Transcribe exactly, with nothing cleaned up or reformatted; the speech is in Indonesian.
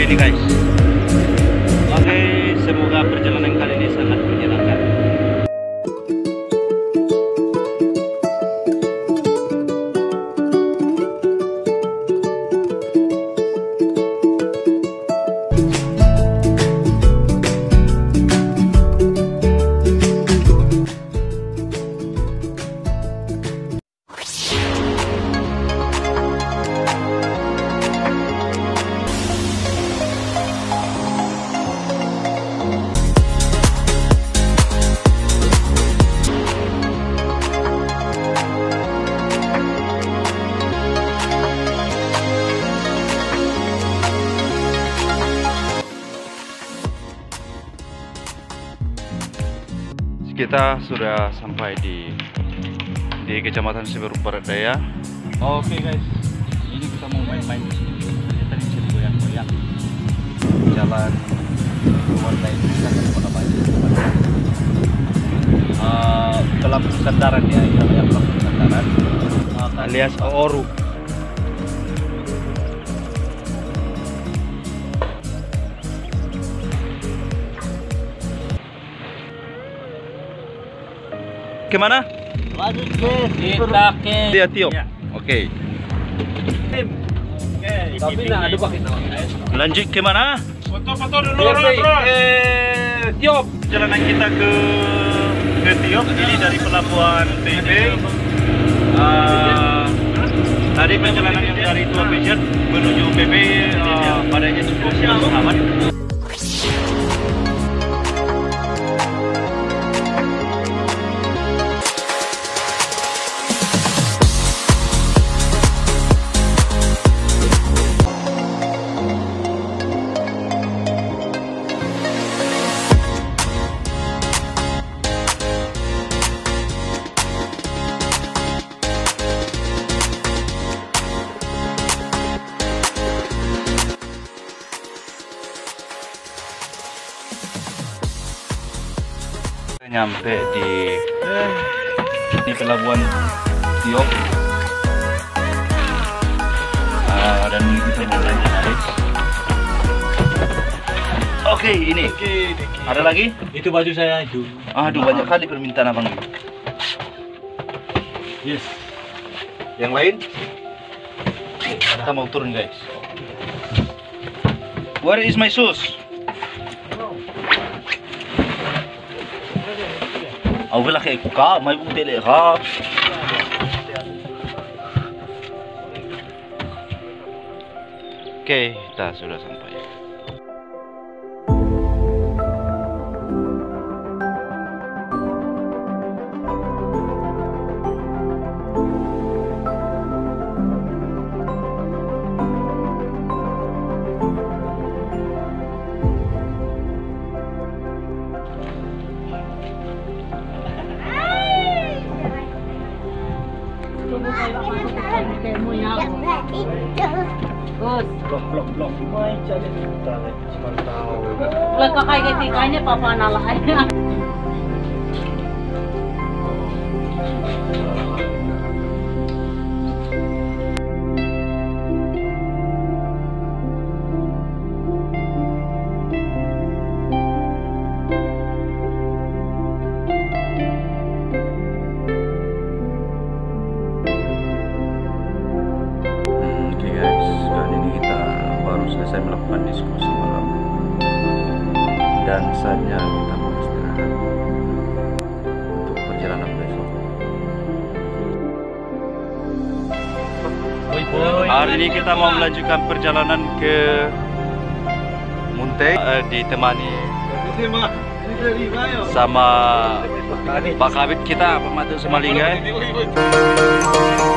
ini guys. Oke, semoga perjalanan kali ini sangat menyenangkan. Kita sudah sampai di di Kecamatan Semeru Barat Daya. Oke guys, ini kita mau main-main di sini. Ternyata ini bisa digoyang-goyang. Jalan online kita kan apa aja. Uh, Pelampung Sandaran ya, ini namanya Pelampung Sandaran. Uh, alias Oru. Kemana? Kita ke Dia Tiop. Oke. Tapi nah ada pakai Lanjut kemana? foto-foto dulu orang bro. Eh, Tiop. Perjalanan kita ke ke Tiop ini dari pelabuhan T B. Uh, tadi perjalanan yang dari Tua Pijet menuju P B uh, padanya cukup aman. Nyampe di di pelabuhan Tiop, uh, dan kita mau lanjut guys. Oke, ini ada lagi? Itu baju saya itu. Aduh, banyak kali permintaan abang. Yes. Yang lain? Kita mau turun guys. Where is my shoes? Aku bilang kayak kak, may bukti deh kak. Oke, kita sudah sampai. Blok blok blok. Mai jadi kita cuma tahu. Lah kakak ketikanya papa nalahnya. Selesai melakukan diskusi malam dan saatnya kita mau istirahat untuk perjalanan besok. Hari ini kita mau melanjutkan perjalanan ke Munte, uh, ditemani sama Pak Kabit kita, Pemandu Semalingga.